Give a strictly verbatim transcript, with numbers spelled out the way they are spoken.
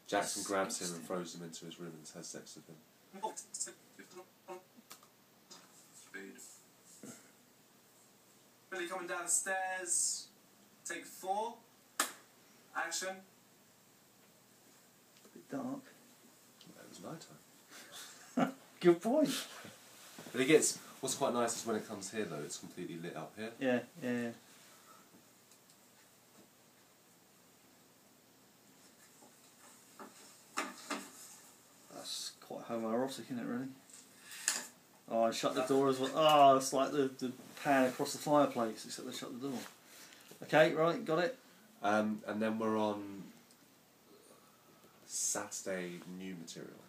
Jackson grabs him and throws him into his room and has sex with him. Billy coming down the stairs. Take four. Action. A bit dark. It was night time. Good point. But it gets. What's quite nice is when it comes here though, it's completely lit up here. Yeah, yeah, yeah. That's quite homoerotic, isn't it, really? Oh, I shut the door as well. Oh, it's like the, the pan across the fireplace, except they shut the door. Okay, right, got it. Um, and then we're on Saturday New Material.